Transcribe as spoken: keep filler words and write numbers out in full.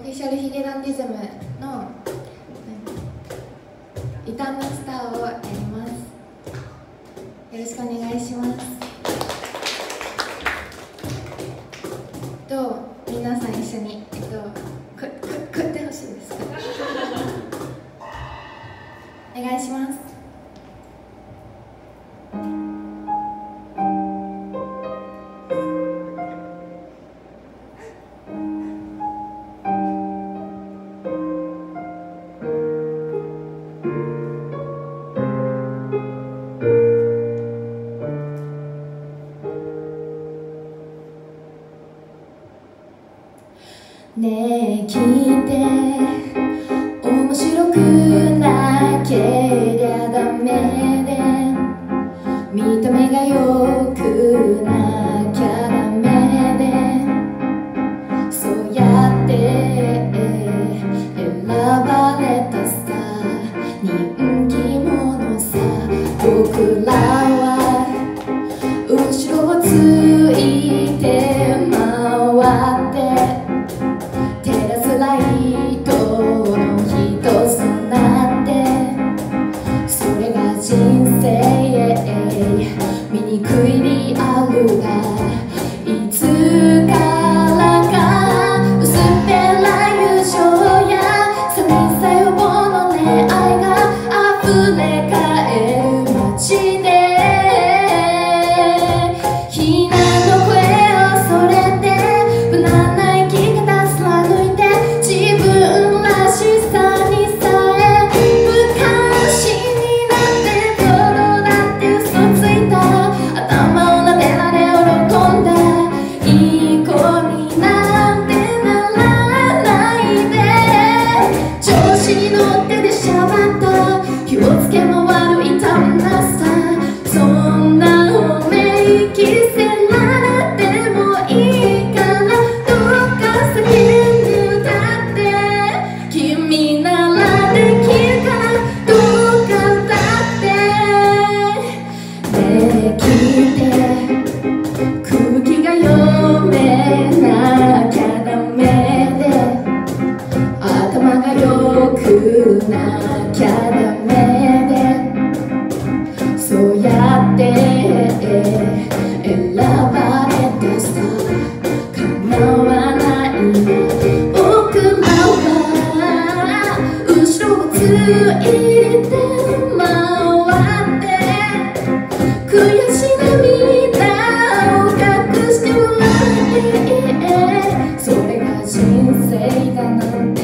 フィシャルヒゲダンディズムの異端のスターをやります。よろしくお願いします。と皆さん一緒にえっとこここってほしいですかお願いします。ねえ聞いて、面白くなけりゃダメで、見た目が良くなきゃダメで、そうやって選ばれたさ、人気者さ。僕らは後ろをついて回って、ライトの一つとなって、それが人生醜いリアルだ。いつからか薄っぺらい友情や寂しさ予防の恋愛が溢れ返る街で、避難の声を恐れて無難な生き方貫いて、自分らしさにさえ昔になって泥だって嘘ついた。頭を撫でられ喜んだ。いい子になんてならないで、調子に乗って出しゃばった気をつけ回る異端なさ。そんな褒め息せられてもいいからどうか叫んで歌って、君ならできるからどうか歌って。ねえ聞いて、空気が読めなきゃダメで、頭が良くなきゃダメで、そうやって選ばれたさ、叶わないの。僕らは後ろをついて回って、悔し涙を隠して笑って、それが人生だなんて